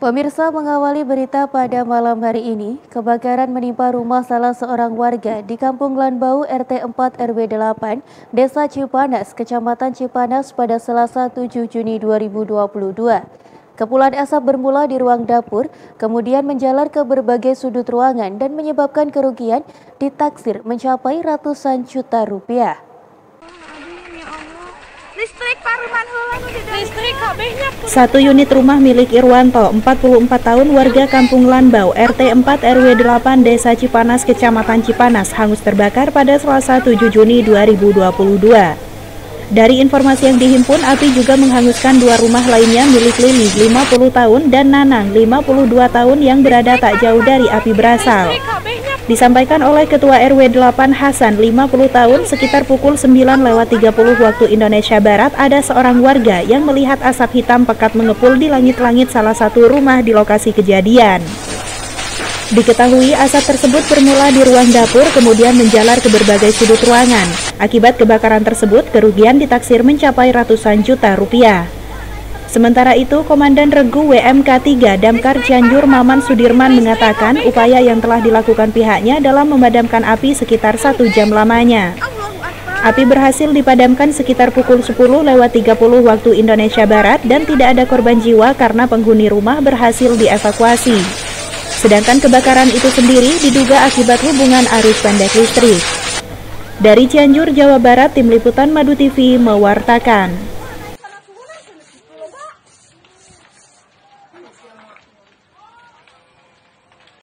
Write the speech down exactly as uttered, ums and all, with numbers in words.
Pemirsa, mengawali berita pada malam hari ini, kebakaran menimpa rumah salah seorang warga di Kampung Lanbau R T empat R W delapan, Desa Cipanas, Kecamatan Cipanas pada Selasa tujuh Juni dua ribu dua puluh dua. Kepulan asap bermula di ruang dapur, kemudian menjalar ke berbagai sudut ruangan dan menyebabkan kerugian ditaksir mencapai ratusan juta rupiah. Satu unit rumah milik Irwanto, empat puluh empat tahun, warga Kampung Lanbau, R T empat R W delapan, Desa Cipanas, Kecamatan Cipanas, hangus terbakar pada Selasa tujuh Juni dua ribu dua puluh dua. Dari informasi yang dihimpun, api juga menghanguskan dua rumah lainnya milik Lili, lima puluh tahun, dan Nanang, lima puluh dua tahun, yang berada tak jauh dari api berasal. Disampaikan oleh Ketua R W delapan Hasan, lima puluh tahun, sekitar pukul sembilan lewat tiga puluh waktu Indonesia Barat, ada seorang warga yang melihat asap hitam pekat mengepul di langit-langit salah satu rumah di lokasi kejadian. Diketahui asap tersebut bermula di ruang dapur, kemudian menjalar ke berbagai sudut ruangan. Akibat kebakaran tersebut, kerugian ditaksir mencapai ratusan juta rupiah. Sementara itu, Komandan Regu W M K tiga Damkar Cianjur Maman Sudirman mengatakan upaya yang telah dilakukan pihaknya dalam memadamkan api sekitar satu jam lamanya. Api berhasil dipadamkan sekitar pukul sepuluh lewat tiga puluh waktu Indonesia Barat dan tidak ada korban jiwa karena penghuni rumah berhasil dievakuasi. Sedangkan kebakaran itu sendiri diduga akibat hubungan arus pendek listrik. Dari Cianjur, Jawa Barat, Tim Liputan Madu T V mewartakan.